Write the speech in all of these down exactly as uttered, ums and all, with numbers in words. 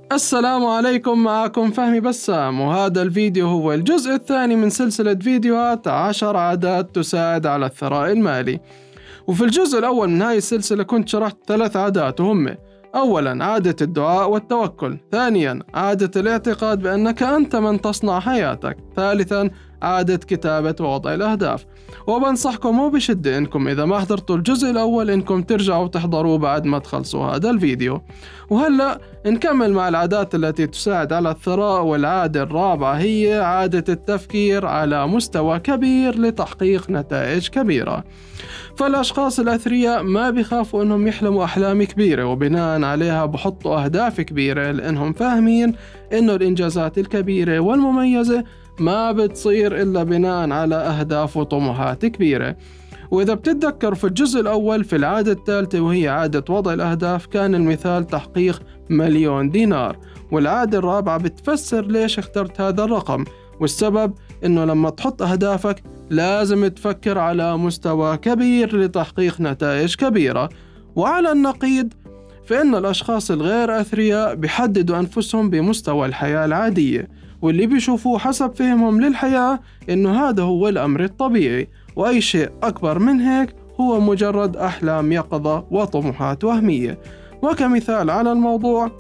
السلام عليكم، معكم فهمي بسام، وهذا الفيديو هو الجزء الثاني من سلسلة فيديوهات عشر عادات تساعد على الثراء المالي. وفي الجزء الأول من هاي السلسلة كنت شرحت ثلاث عادات وهم: أولاً عادة الدعاء والتوكل، ثانياً عادة الاعتقاد بأنك أنت من تصنع حياتك، ثالثاً عادة كتابة ووضع الأهداف. وبنصحكم وبشدة إنكم إذا ما حضرتوا الجزء الأول إنكم ترجعوا تحضروه بعد ما تخلصوا هذا الفيديو. وهلأ نكمل مع العادات التي تساعد على الثراء، والعادة الرابعة هي عادة التفكير على مستوى كبير لتحقيق نتائج كبيرة. فالأشخاص الأثرياء ما بيخافوا إنهم يحلموا أحلام كبيرة، وبناء عليها بحطوا أهداف كبيرة لأنهم فاهمين إنه الإنجازات الكبيرة والمميزة ما بتصير إلا بناء على أهداف وطموحات كبيرة. وإذا بتتذكر في الجزء الأول في العادة الثالثة وهي عادة وضع الأهداف كان المثال تحقيق مليون دينار، والعادة الرابعة بتفسر ليش اخترت هذا الرقم، والسبب إنه لما تحط أهدافك لازم تفكر على مستوى كبير لتحقيق نتائج كبيرة. وعلى النقيض فإن الأشخاص الغير أثرياء بيحددوا أنفسهم بمستوى الحياة العادية، واللي بيشوفوه حسب فهمهم للحياة إنه هذا هو الأمر الطبيعي، وأي شيء أكبر من هيك هو مجرد أحلام يقظة وطموحات وهمية. وكمثال على الموضوع،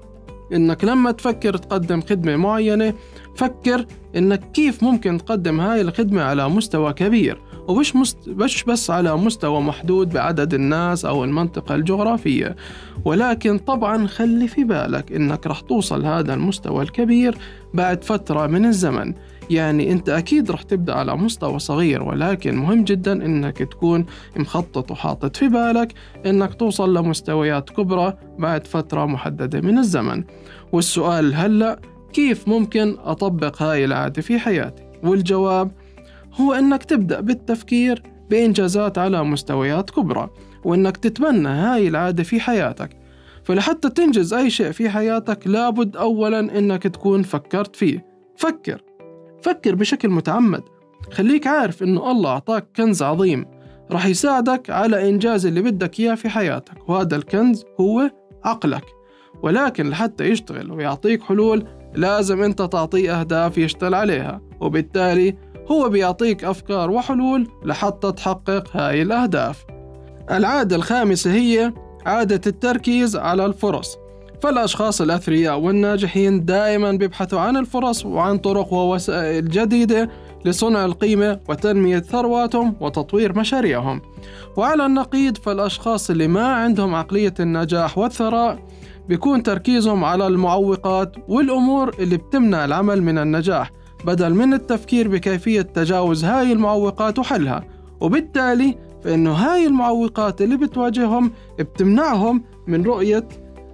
إنك لما تفكر تقدم خدمة معينة فكر إنك كيف ممكن تقدم هاي الخدمة على مستوى كبير، ومش مست... مش بس على مستوى محدود بعدد الناس أو المنطقة الجغرافية، ولكن طبعا خلي في بالك إنك رح توصل هذا المستوى الكبير بعد فترة من الزمن. يعني أنت أكيد رح تبدأ على مستوى صغير، ولكن مهم جدا إنك تكون مخطط وحاطط في بالك إنك توصل لمستويات كبرى بعد فترة محددة من الزمن. والسؤال هلأ كيف ممكن أطبق هاي العادة في حياتي؟ والجواب هو إنك تبدأ بالتفكير بإنجازات على مستويات كبرى، وإنك تتبنى هاي العادة في حياتك. فلحتى تنجز أي شيء في حياتك لابد أولاً إنك تكون فكرت فيه. فكر فكر بشكل متعمد، خليك عارف إنه الله أعطاك كنز عظيم رح يساعدك على إنجاز اللي بدك إياه في حياتك، وهذا الكنز هو عقلك. ولكن لحتى يشتغل ويعطيك حلول لازم أنت تعطيه أهداف يشتغل عليها، وبالتالي هو بيعطيك أفكار وحلول لحتى تحقق هاي الأهداف. العادة الخامسة هي عادة التركيز على الفرص. فالأشخاص الأثرياء والناجحين دائما بيبحثوا عن الفرص وعن طرق ووسائل جديدة لصنع القيمة وتنمية ثرواتهم وتطوير مشاريعهم. وعلى النقيض فالأشخاص اللي ما عندهم عقلية النجاح والثراء بيكون تركيزهم على المعوقات والأمور اللي بتمنع العمل من النجاح، بدل من التفكير بكيفية تجاوز هاي المعوقات وحلها. وبالتالي فإنه هاي المعوقات اللي بتواجههم بتمنعهم من رؤية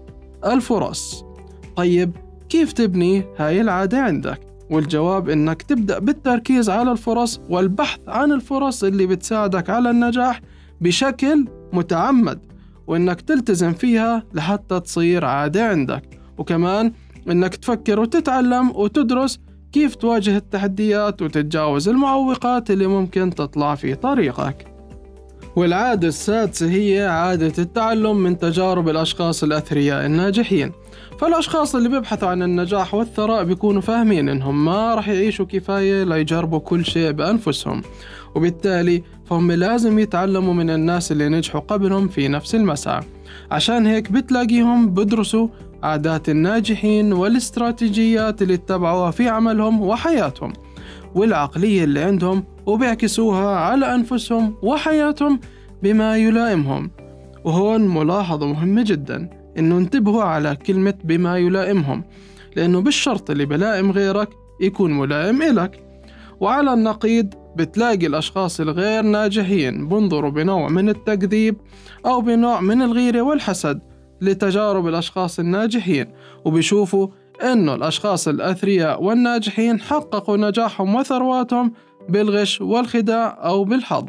الفرص. طيب كيف تبني هاي العادة عندك؟ والجواب إنك تبدأ بالتركيز على الفرص والبحث عن الفرص اللي بتساعدك على النجاح بشكل متعمد، وإنك تلتزم فيها لحتى تصير عادة عندك. وكمان إنك تفكر وتتعلم وتدرس كيف تواجه التحديات وتتجاوز المعوقات اللي ممكن تطلع في طريقك. والعادة السادسة هي عادة التعلم من تجارب الأشخاص الأثرياء الناجحين. فالأشخاص اللي بيبحثوا عن النجاح والثراء بيكونوا فاهمين إنهم ما رح يعيشوا كفاية ليجربوا كل شيء بأنفسهم، وبالتالي فهم لازم يتعلموا من الناس اللي نجحوا قبلهم في نفس المسعى. عشان هيك بتلاقيهم بدرسوا عادات الناجحين والاستراتيجيات اللي اتبعوها في عملهم وحياتهم والعقلية اللي عندهم، وبيعكسوها على أنفسهم وحياتهم بما يلائمهم. وهون ملاحظة مهمة جدا إنه انتبهوا على كلمة بما يلائمهم، لأنه بالشرط اللي بلائم غيرك يكون ملائم إلك. وعلى النقيض بتلاقي الأشخاص الغير ناجحين بنظروا بنوع من التكذيب أو بنوع من الغيرة والحسد لتجارب الأشخاص الناجحين، وبيشوفوا إنه الأشخاص الأثرياء والناجحين حققوا نجاحهم وثرواتهم بالغش والخداع أو بالحظ.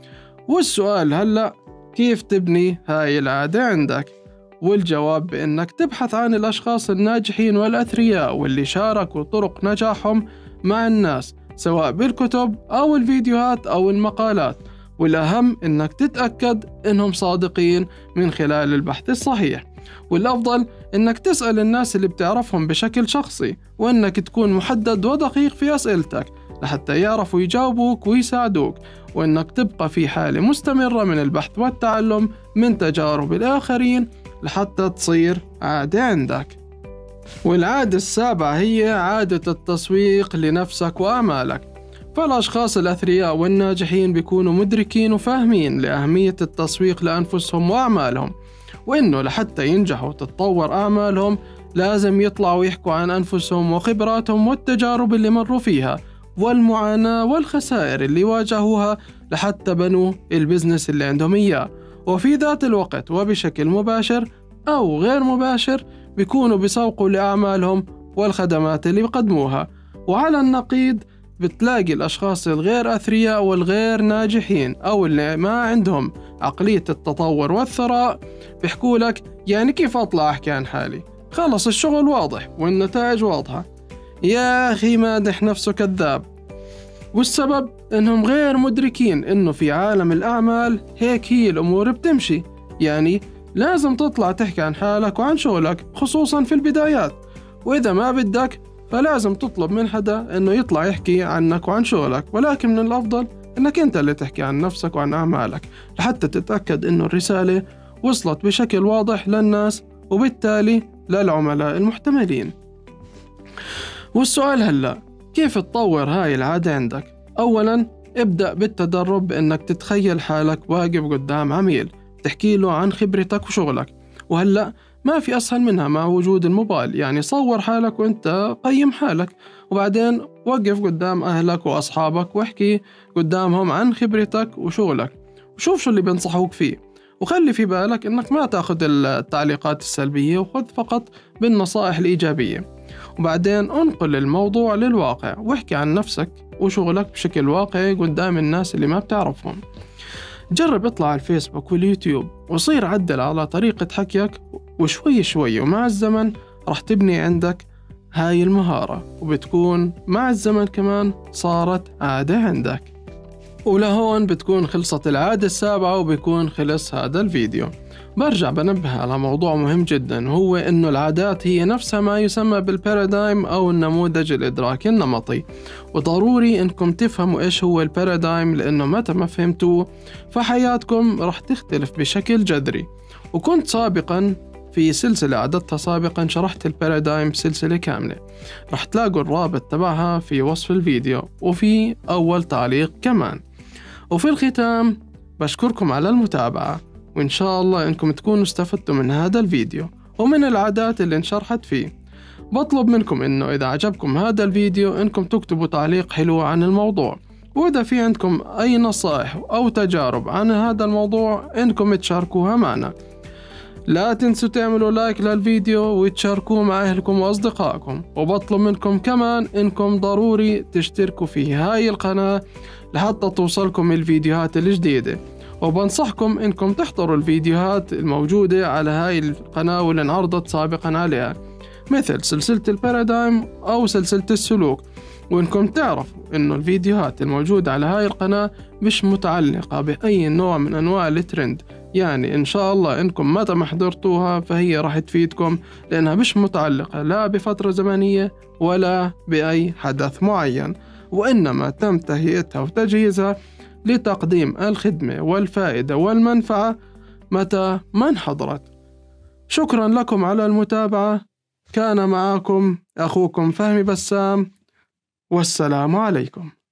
والسؤال هلأ كيف تبني هاي العادة عندك؟ والجواب بإنك تبحث عن الأشخاص الناجحين والأثرياء واللي شاركوا طرق نجاحهم مع الناس سواء بالكتب أو الفيديوهات أو المقالات، والأهم إنك تتأكد إنهم صادقين من خلال البحث الصحيح. والأفضل إنك تسأل الناس اللي بتعرفهم بشكل شخصي، وإنك تكون محدد ودقيق في أسئلتك لحتى يعرفوا يجاوبوك ويساعدوك، وإنك تبقى في حالة مستمرة من البحث والتعلم من تجارب الآخرين لحتى تصير عادة عندك. والعادة السابعة هي عادة التسويق لنفسك وأعمالك. فالأشخاص الأثرياء والناجحين بيكونوا مدركين وفاهمين لأهمية التسويق لأنفسهم وأعمالهم، وإنه لحتى ينجحوا وتتطور أعمالهم لازم يطلعوا يحكوا عن أنفسهم وخبراتهم والتجارب اللي مروا فيها والمعاناة والخسائر اللي واجهوها لحتى بنوا البزنس اللي عندهم إياه. وفي ذات الوقت وبشكل مباشر أو غير مباشر بيكونوا بيسوقوا لأعمالهم والخدمات اللي بيقدموها. وعلى النقيض بتلاقي الأشخاص الغير أثرياء والغير ناجحين أو اللي ما عندهم عقلية التطور والثراء بيحكوا لك يعني كيف أطلع أحكي عن حالي، خلص الشغل واضح والنتائج واضحة. يا أخي مادح نفسه كذاب. والسبب إنهم غير مدركين إنه في عالم الأعمال هيك هي الأمور بتمشي، يعني لازم تطلع تحكي عن حالك وعن شغلك خصوصا في البدايات، وإذا ما بدك فلازم تطلب من حدا إنه يطلع يحكي عنك وعن شغلك، ولكن من الأفضل إنك أنت اللي تحكي عن نفسك وعن أعمالك لحتى تتأكد إنه الرسالة وصلت بشكل واضح للناس وبالتالي للعملاء المحتملين. والسؤال هلأ كيف تطور هاي العادة عندك؟ أولا ابدأ بالتدرب بإنك تتخيل حالك واقف قدام عميل تحكي له عن خبرتك وشغلك، وهلأ ما في أسهل منها مع وجود الموبايل، يعني صور حالك وانت قيم حالك، وبعدين وقف قدام أهلك وأصحابك واحكي قدامهم عن خبرتك وشغلك وشوف شو اللي بينصحوك فيه، وخلي في بالك إنك ما تأخذ التعليقات السلبية وخذ فقط بالنصائح الإيجابية. وبعدين انقل الموضوع للواقع واحكي عن نفسك وشغلك بشكل واقعي قدام الناس اللي ما بتعرفهم. جرب اطلع على الفيسبوك واليوتيوب وصير عدل على طريقة حكيك، وشوي شوي ومع الزمن راح تبني عندك هاي المهارة، وبتكون مع الزمن كمان صارت عادة عندك. ولهون بتكون خلصت العادة السابعة وبيكون خلص هذا الفيديو. برجع بنبه على موضوع مهم جدا، هو إنه العادات هي نفسها ما يسمى بالبارادايم أو النموذج الإدراكي النمطي، وضروري إنكم تفهموا إيش هو البارادايم، لأنه متى ما فهمتوه فحياتكم رح تختلف بشكل جذري. وكنت سابقا في سلسلة عددتها سابقا شرحت البارادايم سلسلة كاملة، رح تلاقوا الرابط تبعها في وصف الفيديو وفي أول تعليق كمان. وفي الختام بشكركم على المتابعة، وإن شاء الله إنكم تكونوا استفدتوا من هذا الفيديو ومن العادات اللي انشرحت فيه. بطلب منكم إنه إذا عجبكم هذا الفيديو إنكم تكتبوا تعليق حلو عن الموضوع، وإذا في عندكم أي نصائح أو تجارب عن هذا الموضوع إنكم تشاركوها معنا. لا تنسوا تعملوا لايك للفيديو وتشاركوه مع أهلكم وأصدقائكم، وبطلب منكم كمان إنكم ضروري تشتركوا في هاي القناة لحتى توصلكم الفيديوهات الجديدة، وبنصحكم إنكم تحضروا الفيديوهات الموجودة على هاي القناة واللي انعرضت سابقا عليها، مثل سلسلة البارادايم أو سلسلة السلوك، وإنكم تعرفوا إنه الفيديوهات الموجودة على هاي القناة مش متعلقة بأي نوع من أنواع الترند، يعني إن شاء الله إنكم متى ما حضرتوها فهي راح تفيدكم، لأنها مش متعلقة لا بفترة زمنية ولا بأي حدث معين، وإنما تم تهيئتها وتجهيزها لتقديم الخدمة والفائدة والمنفعة متى ما انحضرت. شكرا لكم على المتابعة، كان معكم أخوكم فهمي بسام، والسلام عليكم.